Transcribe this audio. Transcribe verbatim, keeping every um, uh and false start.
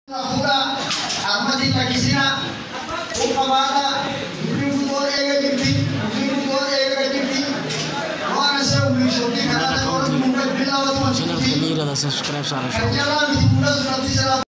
Pura armati takisina upawada dulu dua ega gifti dulu dua ega gifti mana saya uli shoti karena orang muka bilang waktu channel kami dah subscribe sana. jalan di muda surat